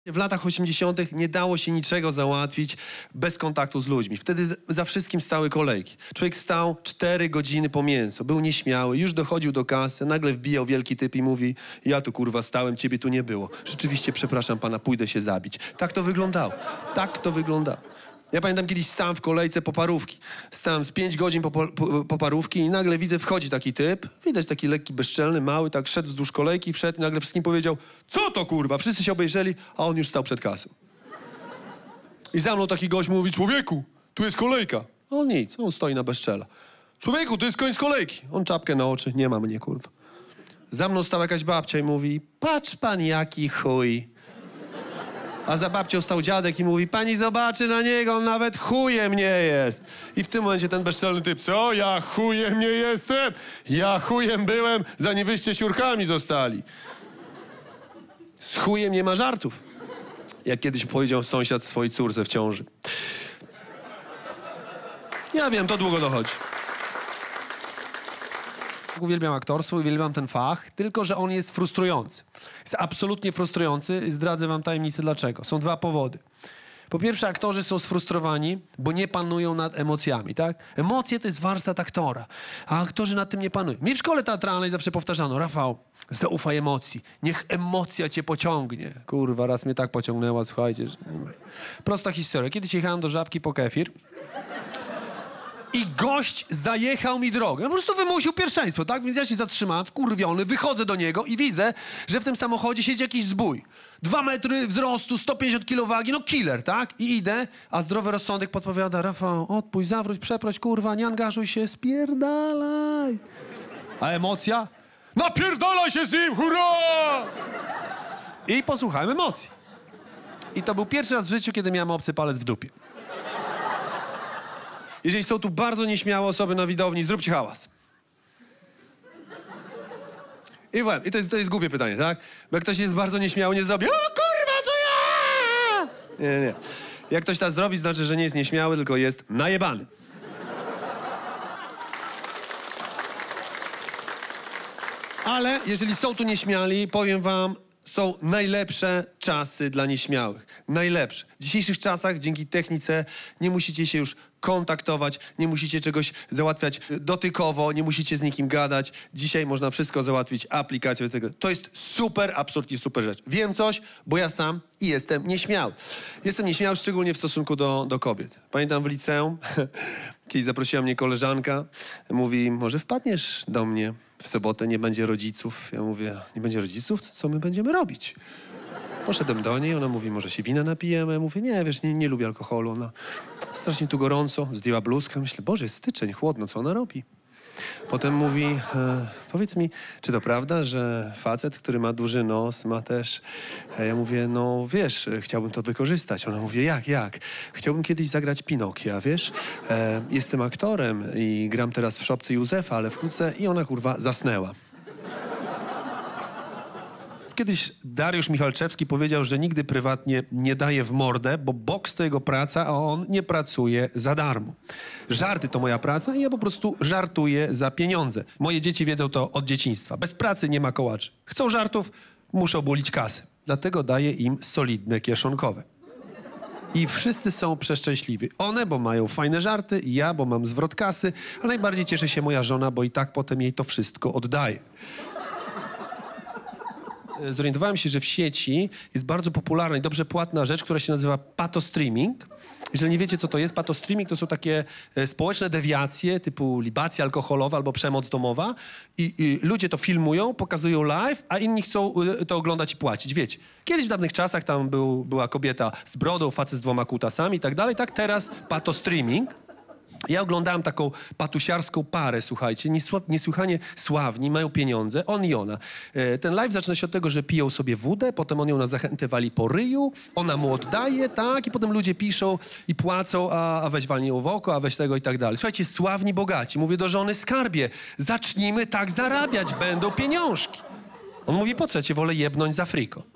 W latach 80. nie dało się niczego załatwić bez kontaktu z ludźmi. Wtedy za wszystkim stały kolejki. Człowiek stał 4 godziny po mięso, był nieśmiały, już dochodził do kasy, nagle wbijał wielki typ i mówi: ja tu kurwa stałem, ciebie tu nie było. Rzeczywiście, przepraszam pana, pójdę się zabić. Tak to wyglądało. Tak to wyglądało. Ja pamiętam, kiedyś stałem w kolejce po parówki. Stałem z 5 godzin po parówki i nagle widzę, wchodzi taki typ, widać taki lekki, bezczelny, mały, tak szedł wzdłuż kolejki, wszedł i nagle wszystkim powiedział: co to kurwa? Wszyscy się obejrzeli, a on już stał przed kasą. I za mną taki gość mówi: człowieku, tu jest kolejka. A on nic, on stoi na bezczela. Człowieku, to jest koniec kolejki. On czapkę na oczy, nie ma mnie, kurwa. Za mną stała jakaś babcia i mówi: patrz pan, jaki chuj. A za babcią stał dziadek i mówi: pani zobaczy na niego, on nawet chujem nie jest. I w tym momencie ten bezczelny typ: co? Ja chujem nie jestem? Ja chujem byłem, zanim wyście siurkami zostali. Z chujem nie ma żartów. Jak kiedyś powiedział sąsiad swojej córce w ciąży. Ja wiem, to długo dochodzi. Uwielbiam aktorstwo, uwielbiam ten fach, tylko że on jest frustrujący. Jest absolutnie frustrujący i zdradzę wam tajemnicę dlaczego. Są 2 powody. Po pierwsze, aktorzy są sfrustrowani, bo nie panują nad emocjami, tak? Emocje to jest warstwa aktora, a aktorzy nad tym nie panują. Mi w szkole teatralnej zawsze powtarzano: Rafał, zaufaj emocji, niech emocja cię pociągnie. Kurwa, raz mnie tak pociągnęła, słuchajcie. Że... Prosta historia. Kiedyś jechałem do Żabki po kefir i gość zajechał mi drogę. Po prostu wymusił pierwszeństwo, tak? Więc ja się zatrzymałem, wkurwiony, wychodzę do niego i widzę, że w tym samochodzie siedzi jakiś zbój. 2 metry wzrostu, 150 kg wagi, no killer, tak? I idę, a zdrowy rozsądek podpowiada: Rafał, odpuść, zawróć, przeproś, kurwa, nie angażuj się, spierdalaj. A emocja? Napierdalaj się z nim, hurra! I posłuchałem emocji. I to był pierwszy raz w życiu, kiedy miałem obcy palec w dupie. Jeżeli są tu bardzo nieśmiałe osoby na widowni, zróbcie hałas. I to jest głupie pytanie, tak? Bo jak ktoś jest bardzo nieśmiały, nie zrobi: o kurwa, to ja! Nie. Jak ktoś to zrobi, znaczy, że nie jest nieśmiały, tylko jest najebany. Ale jeżeli są tu nieśmiali, powiem wam, są najlepsze czasy dla nieśmiałych. Najlepsze. W dzisiejszych czasach dzięki technice nie musicie się już kontaktować, nie musicie czegoś załatwiać dotykowo, nie musicie z nikim gadać. Dzisiaj można wszystko załatwić aplikacją do tego. To jest super, absolutnie super rzecz. Wiem coś, bo ja sam jestem nieśmiały. Jestem nieśmiały szczególnie w stosunku do kobiet. Pamiętam w liceum, kiedyś zaprosiła mnie koleżanka, mówi: może wpadniesz do mnie w sobotę, nie będzie rodziców. Ja mówię: nie będzie rodziców? To co my będziemy robić? Poszedłem do niej, ona mówi: może się wina napijemy? Mówię: nie, wiesz, nie lubię alkoholu. Ona: strasznie tu gorąco, zdjęła bluzkę. Myślę: Boże, jest styczeń, chłodno, co ona robi? Potem mówi: powiedz mi, czy to prawda, że facet, który ma duży nos, ma też... Ja mówię: no wiesz, chciałbym to wykorzystać. Ona mówi: jak? Chciałbym kiedyś zagrać Pinokia, wiesz? Jestem aktorem i gram teraz w Szopce Józefa, ale wkrótce... I ona, kurwa, zasnęła. Kiedyś Dariusz Michalczewski powiedział, że nigdy prywatnie nie daje w mordę, bo boks to jego praca, a on nie pracuje za darmo. Żarty to moja praca i ja po prostu żartuję za pieniądze. Moje dzieci wiedzą to od dzieciństwa. Bez pracy nie ma kołaczy. Chcą żartów, muszą bulić kasy. Dlatego daję im solidne kieszonkowe. I wszyscy są przeszczęśliwi. One, bo mają fajne żarty, ja, bo mam zwrot kasy, a najbardziej cieszy się moja żona, bo i tak potem jej to wszystko oddaję. Zorientowałem się, że w sieci jest bardzo popularna i dobrze płatna rzecz, która się nazywa patostreaming. Jeżeli nie wiecie, co to jest, patostreaming to są takie społeczne dewiacje typu libacja alkoholowa albo przemoc domowa i ludzie to filmują, pokazują live, a inni chcą to oglądać i płacić. Wiecie, kiedyś w dawnych czasach tam była kobieta z brodą, facet z 2 kutasami i tak dalej, tak teraz patostreaming. Ja oglądałem taką patusiarską parę, słuchajcie, niesłychanie sławni, mają pieniądze, on i ona. Ten live zaczyna się od tego, że piją sobie wódę, potem on ją na zachętę wali po ryju, ona mu oddaje, tak, i potem ludzie piszą i płacą, a weź walnij ją w oko, a weź tego i tak dalej. Słuchajcie, sławni, bogaci. Mówię do żony: skarbie, zacznijmy tak zarabiać, będą pieniążki. On mówi: po co, ja cię wolę jebnąć za friko.